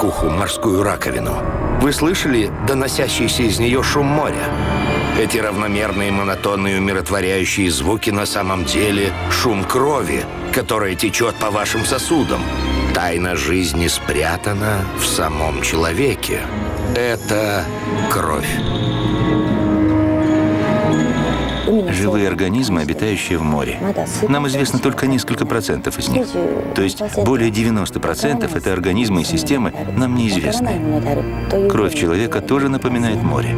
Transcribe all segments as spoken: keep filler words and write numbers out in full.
уху морскую раковину. Вы слышали доносящийся из нее шум моря? Эти равномерные, монотонные, умиротворяющие звуки на самом деле шум крови, которая течет по вашим сосудам. Тайна жизни спрятана в самом человеке. Это кровь. Живые организмы, обитающие в море. Нам известно только несколько процентов из них. То есть более девяноста процентов это организмы и системы нам неизвестны. Кровь человека тоже напоминает море.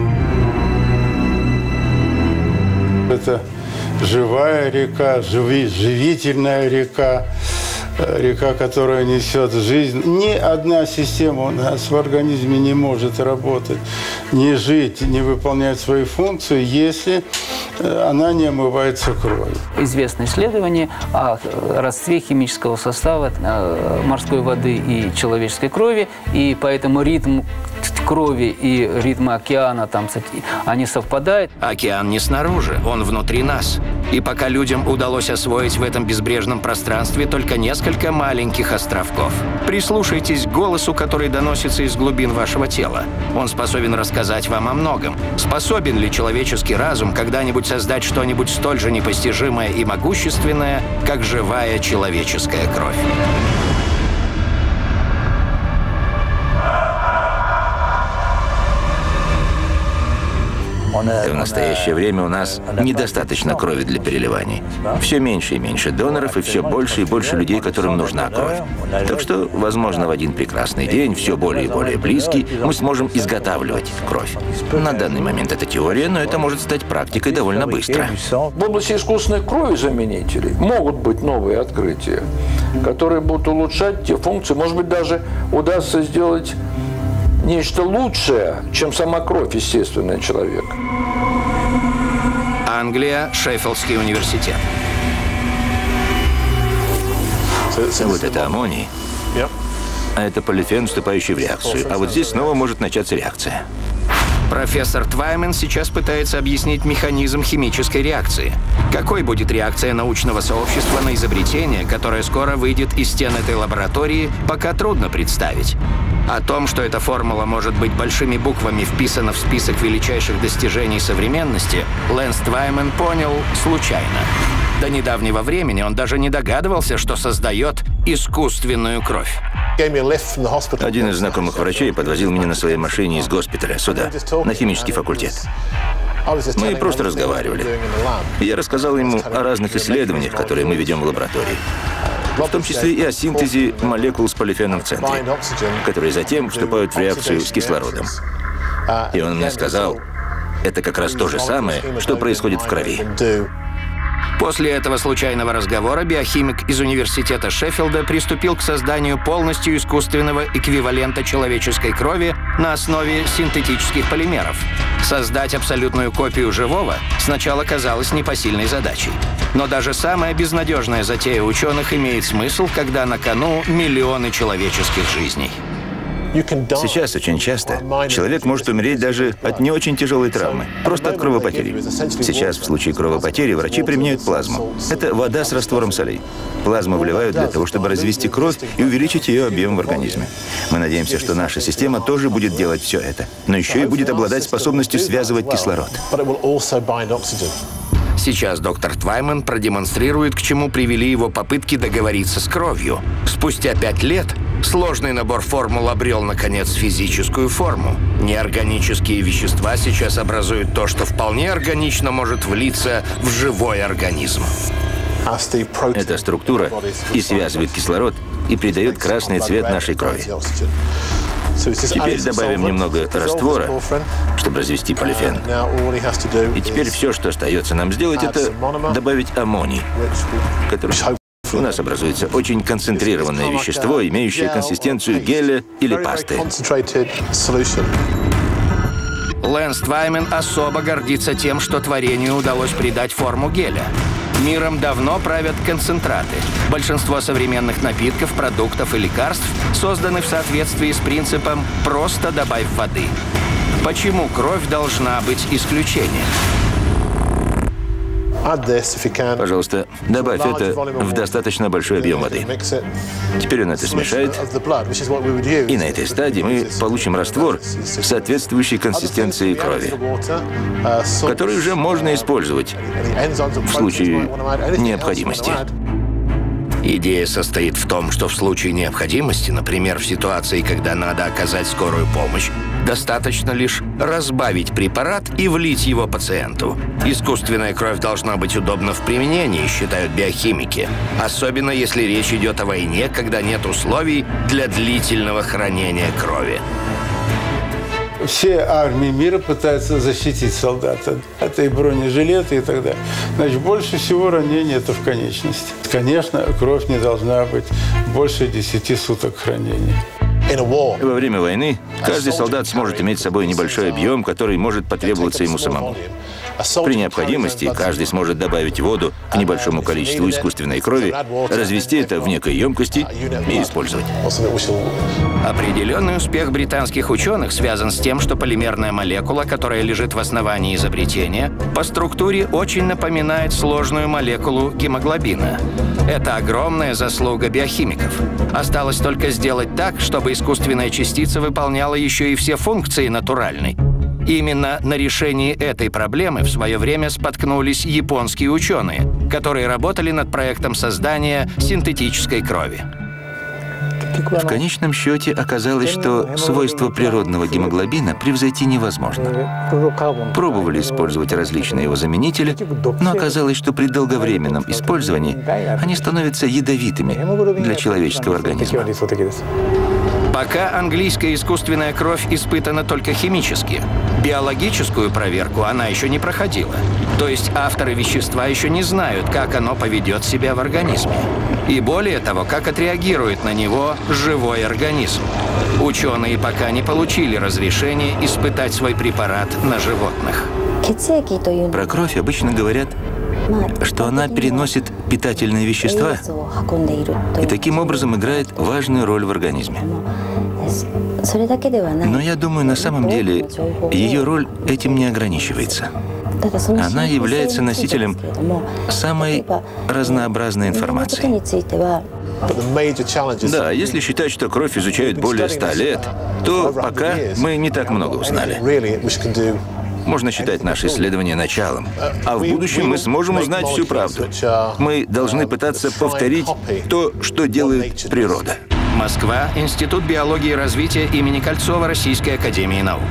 Это живая река, живи, живительная река, река, которая несет жизнь. Ни одна система у нас в организме не может работать, не жить, не выполнять свои функции, если она не омывается кровью. Известно исследование о родстве химического состава морской воды и человеческой крови, и поэтому ритм крови и ритмы океана, там, они совпадают. Океан не снаружи, он внутри нас. И пока людям удалось освоить в этом безбрежном пространстве только несколько маленьких островков. Прислушайтесь к голосу, который доносится из глубин вашего тела. Он способен рассказать вам о многом. Способен ли человеческий разум когда-нибудь создать что-нибудь столь же непостижимое и могущественное, как живая человеческая кровь? В настоящее время у нас недостаточно крови для переливаний. Все меньше и меньше доноров, и все больше и больше людей, которым нужна кровь. Так что, возможно, в один прекрасный день, все более и более близкий, мы сможем изготавливать кровь. На данный момент это теория, но это может стать практикой довольно быстро. В области искусственной крови заменителей могут быть новые открытия, которые будут улучшать те функции. Может быть, даже удастся сделать нечто лучшее, чем сама кровь естественная человека. Англия, Шеффилдский университет. Вот это аммоний, а это полифен, вступающий в реакцию. А вот здесь снова может начаться реакция. Профессор Тваймен сейчас пытается объяснить механизм химической реакции. Какой будет реакция научного сообщества на изобретение, которое скоро выйдет из стен этой лаборатории, пока трудно представить. О том, что эта формула может быть большими буквами вписана в список величайших достижений современности, Лэнс Тваймен понял случайно. До недавнего времени он даже не догадывался, что создает искусственную кровь. Один из знакомых врачей подвозил меня на своей машине из госпиталя сюда, на химический факультет. Мы просто разговаривали. Я рассказал ему о разных исследованиях, которые мы ведем в лаборатории. В том числе и о синтезе молекул с полифеном в центре, которые затем вступают в реакцию с кислородом. И он мне сказал, это как раз то же самое, что происходит в крови. После этого случайного разговора биохимик из университета Шеффилда приступил к созданию полностью искусственного эквивалента человеческой крови на основе синтетических полимеров. Создать абсолютную копию живого сначала казалось непосильной задачей. Но даже самая безнадежная затея ученых имеет смысл, когда на кону миллионы человеческих жизней. Сейчас очень часто человек может умереть даже от не очень тяжелой травмы, просто от кровопотери. Сейчас в случае кровопотери врачи применяют плазму. Это вода с раствором солей. Плазму вливают для того, чтобы развести кровь и увеличить ее объем в организме. Мы надеемся, что наша система тоже будет делать все это, но еще и будет обладать способностью связывать кислород. Сейчас доктор Тваймен продемонстрирует, к чему привели его попытки договориться с кровью. Спустя пять лет сложный набор формул обрел, наконец, физическую форму. Неорганические вещества сейчас образуют то, что вполне органично может влиться в живой организм. Эта структура и связывает кислород, и придает красный цвет нашей крови. Теперь добавим немного раствора, чтобы развести полифен. И теперь все, что остается нам сделать, это добавить аммоний, который у нас образуется очень концентрированное вещество, имеющее консистенцию геля или пасты. Лэнс Тваймен особо гордится тем, что творению удалось придать форму геля. Миром давно правят концентраты. Большинство современных напитков, продуктов и лекарств созданы в соответствии с принципом «просто добавь воды». Почему кровь должна быть исключением? Пожалуйста, добавь это в достаточно большой объем воды. Теперь он это смешает, и на этой стадии мы получим раствор соответствующей консистенции крови, который уже можно использовать в случае необходимости. Идея состоит в том, что в случае необходимости, например, в ситуации, когда надо оказать скорую помощь, достаточно лишь разбавить препарат и влить его пациенту. Искусственная кровь должна быть удобна в применении, считают биохимики. Особенно если речь идет о войне, когда нет условий для длительного хранения крови. Все армии мира пытаются защитить солдата. Это и бронежилеты и так далее. Значит, больше всего ранений это в конечности. Конечно, кровь не должна быть больше десяти суток хранения. Во время войны каждый солдат сможет иметь с собой небольшой объем, который может потребоваться ему самому. При необходимости каждый сможет добавить воду к небольшому количеству искусственной крови, развести это в некой емкости и использовать. Определенный успех британских ученых связан с тем, что полимерная молекула, которая лежит в основании изобретения, по структуре очень напоминает сложную молекулу гемоглобина. Это огромная заслуга биохимиков. Осталось только сделать так, чтобы искусственная частица выполняла еще и все функции натуральной. Именно на решении этой проблемы в свое время споткнулись японские ученые, которые работали над проектом создания синтетической крови. В конечном счете оказалось, что свойства природного гемоглобина превзойти невозможно. Пробовали использовать различные его заменители, но оказалось, что при долговременном использовании они становятся ядовитыми для человеческого организма. Пока английская искусственная кровь испытана только химически. Биологическую проверку она еще не проходила. То есть авторы вещества еще не знают, как оно поведет себя в организме. И более того, как отреагирует на него живой организм. Ученые пока не получили разрешения испытать свой препарат на животных. Про кровь обычно говорят, что она переносит питательные вещества и таким образом играет важную роль в организме. Но я думаю, на самом деле ее роль этим не ограничивается. Она является носителем самой разнообразной информации. Да, если считать, что кровь изучают более ста лет, то пока мы не так много узнали. Можно считать наши исследования началом, а в будущем мы сможем узнать всю правду. Мы должны пытаться повторить то, что делает природа. Москва, Институт биологии и развития имени Кольцова Российской академии наук.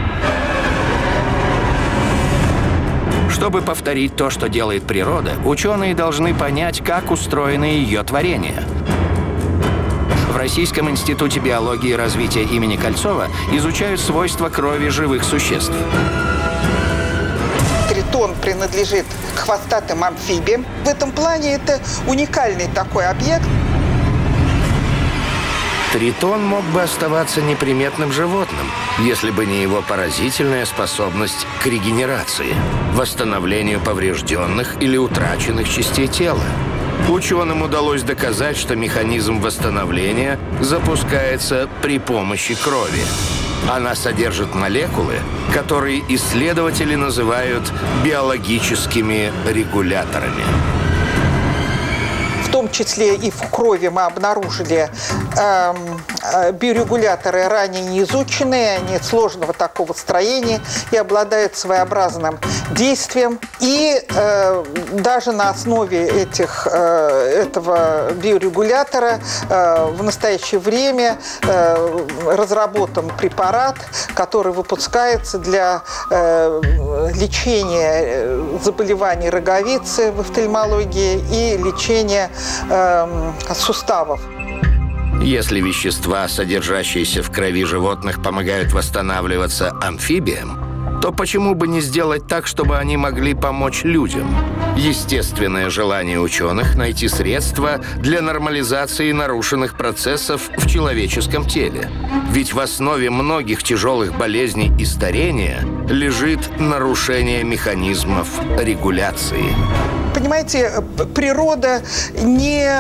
Чтобы повторить то, что делает природа, ученые должны понять, как устроены ее творения. В Российском институте биологии и развития имени Кольцова изучают свойства крови живых существ. Тритон принадлежит к хвостатым амфибиям. В этом плане это уникальный такой объект. Тритон мог бы оставаться неприметным животным, если бы не его поразительная способность к регенерации, восстановлению поврежденных или утраченных частей тела. Ученым удалось доказать, что механизм восстановления запускается при помощи крови. Она содержит молекулы, которые исследователи называют биологическими регуляторами. В том числе и в крови мы обнаружили э, э, биорегуляторы, ранее не изученные, они сложного такого строения и обладают своеобразным действием. И э, даже на основе этих, э, этого биорегулятора э, в настоящее время э, разработан препарат, который выпускается для э, лечения заболеваний роговицы в офтальмологии и лечения э, суставов. Если вещества, содержащиеся в крови животных, помогают восстанавливаться амфибиям, то почему бы не сделать так, чтобы они могли помочь людям? Естественное желание ученых найти средства для нормализации нарушенных процессов в человеческом теле. Ведь в основе многих тяжелых болезней и старения лежит нарушение механизмов регуляции. Понимаете, природа не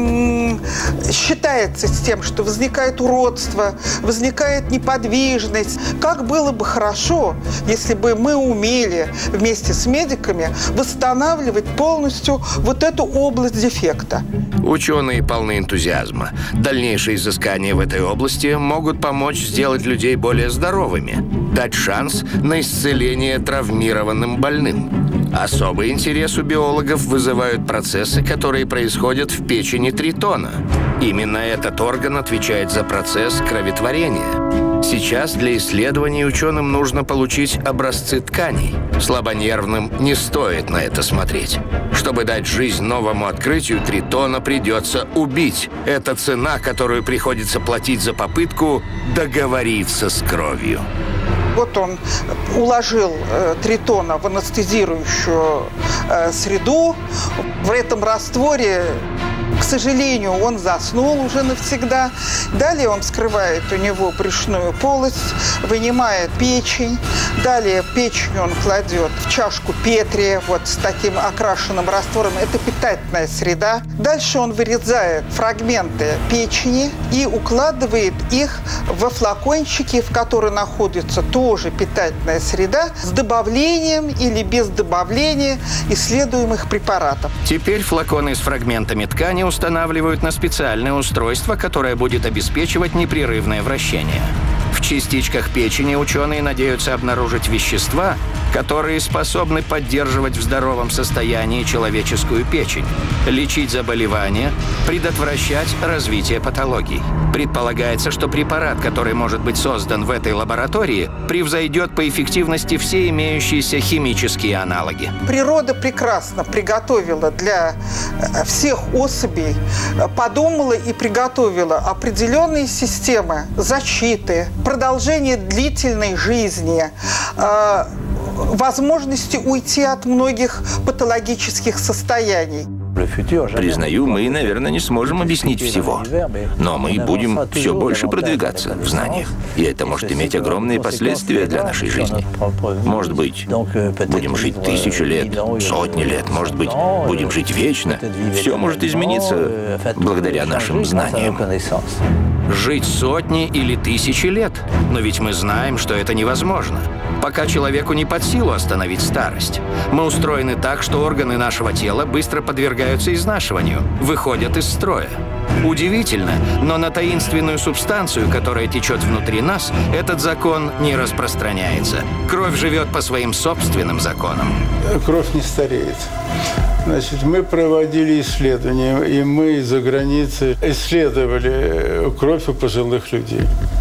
считается с тем, что возникает уродство, возникает неподвижность. Как было бы хорошо, если бы мы умели вместе с медиками восстанавливать полностью вот эту область дефекта. Ученые полны энтузиазма. Дальнейшие изыскания в этой области могут помочь сделать людей более здоровыми, дать шанс на исцеление травмированным больным. Особый интерес у биологов вызывают процессы, которые происходят в печени тритона. Именно этот орган отвечает за процесс кроветворения. Сейчас для исследований ученым нужно получить образцы тканей. Слабонервным не стоит на это смотреть. Чтобы дать жизнь новому открытию, тритона придется убить. Это цена, которую приходится платить за попытку договориться с кровью. Вот он уложил э, тритона в анестезирующую э, среду. В этом растворе, к сожалению, он заснул уже навсегда. Далее он вскрывает у него брюшную полость, вынимает печень. Далее печень он кладет в чашку Петри, вот с таким окрашенным раствором. Это питательная среда. Дальше он вырезает фрагменты печени и укладывает их во флакончики, в которые находится тоже питательная среда, с добавлением или без добавления исследуемых препаратов. Теперь флаконы с фрагментами ткани устанавливают на специальное устройство, которое будет обеспечивать непрерывное вращение. В частичках печени ученые надеются обнаружить вещества, которые способны поддерживать в здоровом состоянии человеческую печень, лечить заболевания, предотвращать развитие патологий. Предполагается, что препарат, который может быть создан в этой лаборатории, превзойдет по эффективности все имеющиеся химические аналоги. Природа прекрасно приготовила для всех особей, подумала и приготовила определенные системы защиты, продолжение длительной жизни, э, возможности уйти от многих патологических состояний. Признаю, мы, наверное, не сможем объяснить всего. Но мы будем все больше продвигаться в знаниях. И это может иметь огромные последствия для нашей жизни. Может быть, будем жить тысячу лет, сотни лет, может быть, будем жить вечно. Все может измениться благодаря нашим знаниям. Жить сотни или тысячи лет. Но ведь мы знаем, что это невозможно. Пока человеку не под силу остановить старость. Мы устроены так, что органы нашего тела быстро подвергаются изнашиванию, выходят из строя. Удивительно, но на таинственную субстанцию, которая течет внутри нас, этот закон не распространяется. Кровь живет по своим собственным законам. Кровь не стареет. Значит, мы проводили исследования, и мы за границей исследовали кровь у пожилых людей.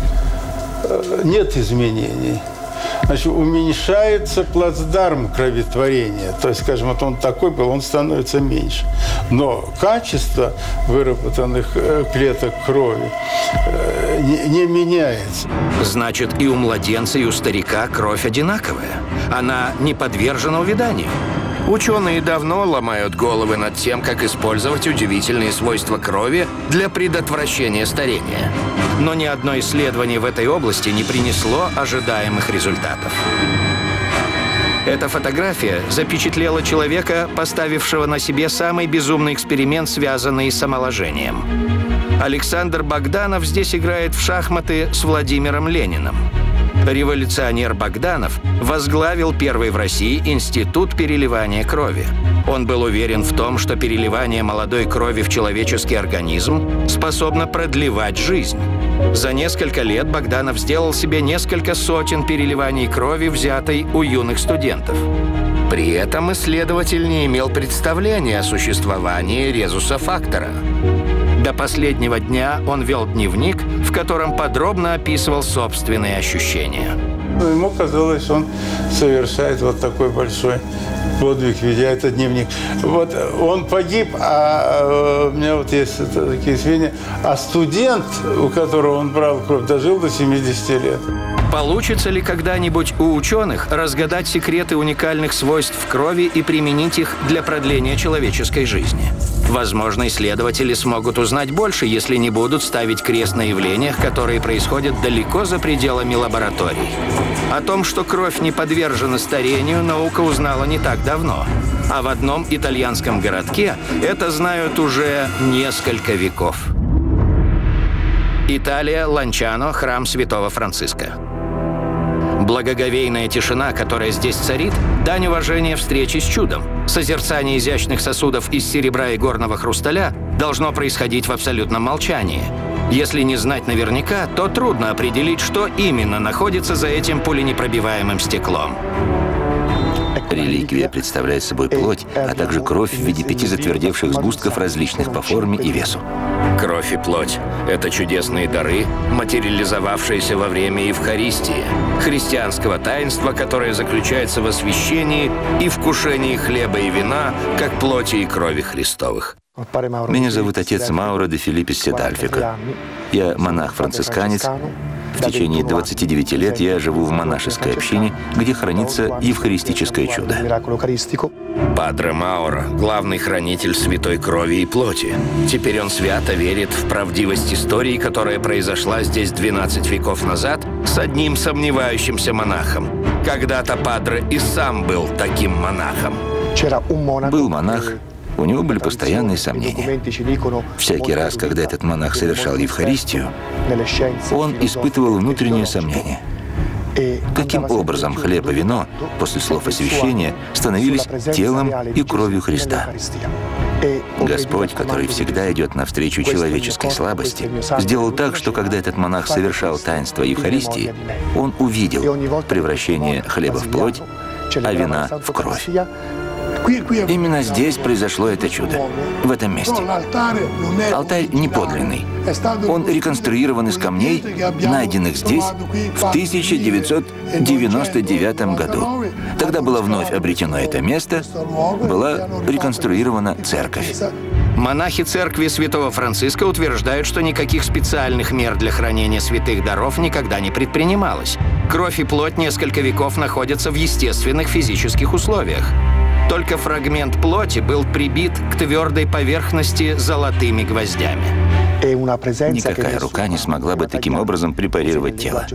Нет изменений. Значит, уменьшается плацдарм кроветворения. То есть, скажем, вот он такой был, он становится меньше. Но качество выработанных клеток крови не, не меняется. Значит, и у младенца, и у старика кровь одинаковая. Она не подвержена увяданию. Ученые давно ломают головы над тем, как использовать удивительные свойства крови для предотвращения старения. Но ни одно исследование в этой области не принесло ожидаемых результатов. Эта фотография запечатлела человека, поставившего на себе самый безумный эксперимент, связанный с омоложением. Александр Богданов здесь играет в шахматы с Владимиром Лениным. Революционер Богданов возглавил первый в России институт переливания крови. Он был уверен в том, что переливание молодой крови в человеческий организм способно продлевать жизнь. За несколько лет Богданов сделал себе несколько сотен переливаний крови, взятой у юных студентов. При этом исследователь не имел представления о существовании резуса-фактора. До последнего дня он вел дневник, в котором подробно описывал собственные ощущения. Ему казалось, он совершает вот такой большой подвиг, ведя этот дневник. Вот он погиб, а у меня вот есть такие сведения, а студент, у которого он брал кровь, дожил до семидесяти лет. Получится ли когда-нибудь у ученых разгадать секреты уникальных свойств крови и применить их для продления человеческой жизни? Возможно, исследователи смогут узнать больше, если не будут ставить крест на явлениях, которые происходят далеко за пределами лабораторий. О том, что кровь не подвержена старению, наука узнала не так давно. А в одном итальянском городке это знают уже несколько веков. Италия, Ланчано, храм Святого Франциска. Благоговейная тишина, которая здесь царит, дань уважения встрече с чудом. Созерцание изящных сосудов из серебра и горного хрусталя должно происходить в абсолютном молчании. Если не знать наверняка, то трудно определить, что именно находится за этим пуленепробиваемым стеклом. Реликвия представляет собой плоть, а также кровь в виде пяти затвердевших сгустков различных по форме и весу. Кровь и плоть – это чудесные дары, материализовавшиеся во время Евхаристии, христианского таинства, которое заключается в освящении и вкушении хлеба и вина, как плоти и крови Христовых. Меня зовут отец Мауро де Филиппис Седальфико. Я монах-францисканец. В течение двадцати девяти лет я живу в монашеской общине, где хранится евхаристическое чудо. Падре Мауро – главный хранитель святой крови и плоти. Теперь он свято верит в правдивость истории, которая произошла здесь двенадцать веков назад с одним сомневающимся монахом. Когда-то Падре и сам был таким монахом. Был монах. У него были постоянные сомнения. Всякий раз, когда этот монах совершал Евхаристию, он испытывал внутреннее сомнение. Каким образом хлеб и вино после слов освящения становились телом и кровью Христа? Господь, который всегда идет навстречу человеческой слабости, сделал так, что когда этот монах совершал таинство Евхаристии, он увидел превращение хлеба в плоть, а вина в кровь. Именно здесь произошло это чудо, в этом месте. Алтарь не подлинный. Он реконструирован из камней, найденных здесь в тысяча девятьсот девяносто девятом году. Тогда было вновь обретено это место, была реконструирована церковь. Монахи церкви Святого Франциска утверждают, что никаких специальных мер для хранения святых даров никогда не предпринималось. Кровь и плоть несколько веков находятся в естественных физических условиях. Только фрагмент плоти был прибит к твердой поверхности золотыми гвоздями. Никакая рука не смогла бы таким образом препарировать тело.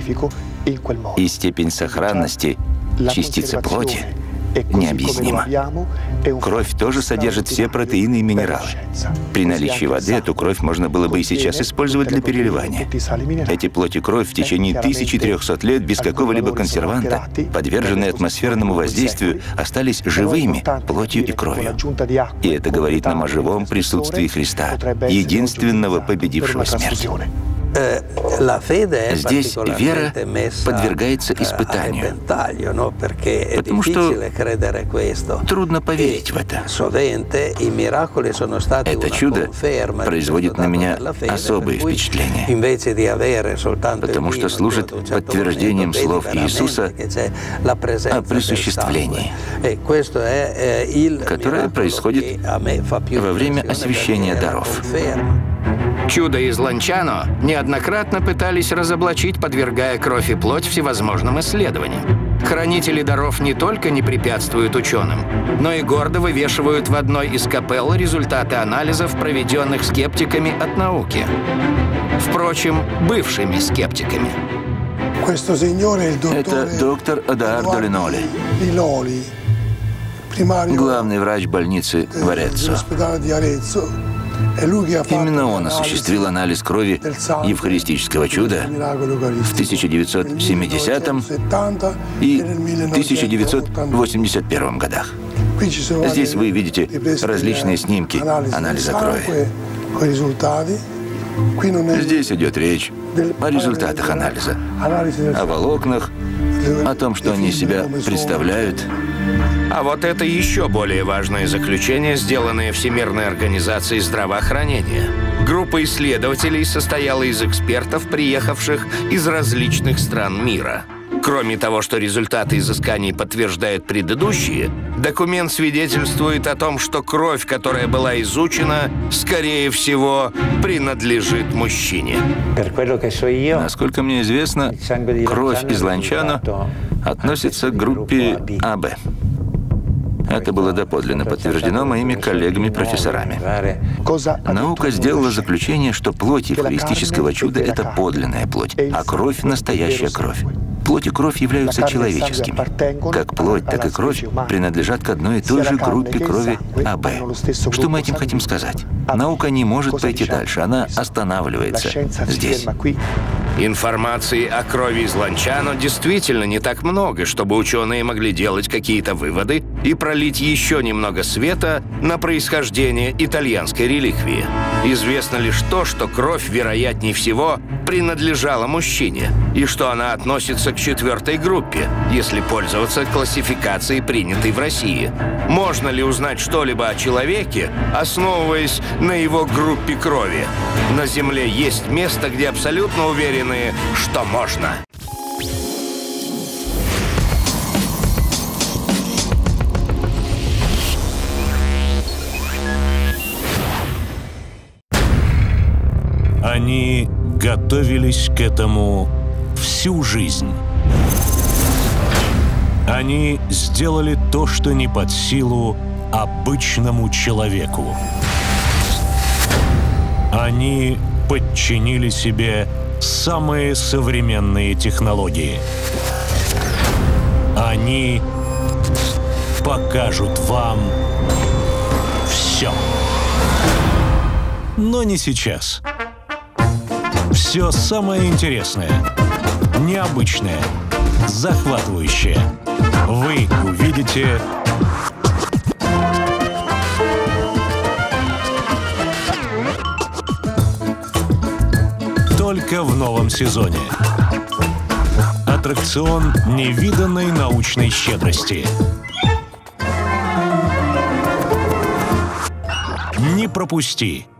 И степень сохранности частицы плоти необъяснима. Кровь тоже содержит все протеины и минералы. При наличии воды эту кровь можно было бы и сейчас использовать для переливания. Эти плоть и кровь в течение тысячи трёхсот лет без какого-либо консерванта, подверженные атмосферному воздействию, остались живыми плотью и кровью. И это говорит нам о живом присутствии Христа, единственного победившего смерть. Здесь вера подвергается испытанию, потому что трудно поверить в это. Это чудо производит на меня особые впечатления, потому что служит подтверждением слов Иисуса о присуществлении, которое происходит во время освящения даров. Чудо из Ланчано неоднократно пытались разоблачить, подвергая кровь и плоть всевозможным исследованиям. Хранители даров не только не препятствуют ученым, но и гордо вывешивают в одной из капелл результаты анализов, проведенных скептиками от науки. Впрочем, бывшими скептиками. Это доктор Эдуардо Линоли, главный врач больницы в Ареццо. Именно он осуществил анализ крови евхаристического чуда в тысяча девятьсот семидесятом и тысяча девятьсот восемьдесят первом годах. Здесь вы видите различные снимки анализа крови. Здесь идет речь о результатах анализа, о волокнах, о том, что они из себя представляют. А вот это еще более важное заключение, сделанное Всемирной организацией здравоохранения. Группа исследователей состояла из экспертов, приехавших из различных стран мира. Кроме того, что результаты изысканий подтверждают предыдущие, документ свидетельствует о том, что кровь, которая была изучена, скорее всего, принадлежит мужчине. Насколько мне известно, кровь из Ланчано относится к группе А Б. Это было доподлинно подтверждено моими коллегами-профессорами. Наука сделала заключение, что плоть евхаристического чуда – это подлинная плоть, а кровь – настоящая кровь. Плоть и кровь являются человеческими. Как плоть, так и кровь принадлежат к одной и той же группе крови А Б. Что мы этим хотим сказать? Наука не может пойти дальше, она останавливается здесь. Информации о крови из Ланчано действительно не так много, чтобы ученые могли делать какие-то выводы и пролить еще немного света на происхождение итальянской реликвии. Известно лишь то, что кровь, вероятнее всего, принадлежала мужчине, и что она относится к четвертой группе, если пользоваться классификацией, принятой в России. Можно ли узнать что-либо о человеке, основываясь на его группе крови? На Земле есть место, где абсолютно уверены, что можно. Они готовились к этому всю жизнь. Они сделали то, что не под силу обычному человеку. Они подчинили себе самые современные технологии. Они покажут вам все. Но не сейчас. Все самое интересное, необычное, захватывающее вы увидите только в новом сезоне. Аттракцион невиданной научной щедрости. Не пропусти!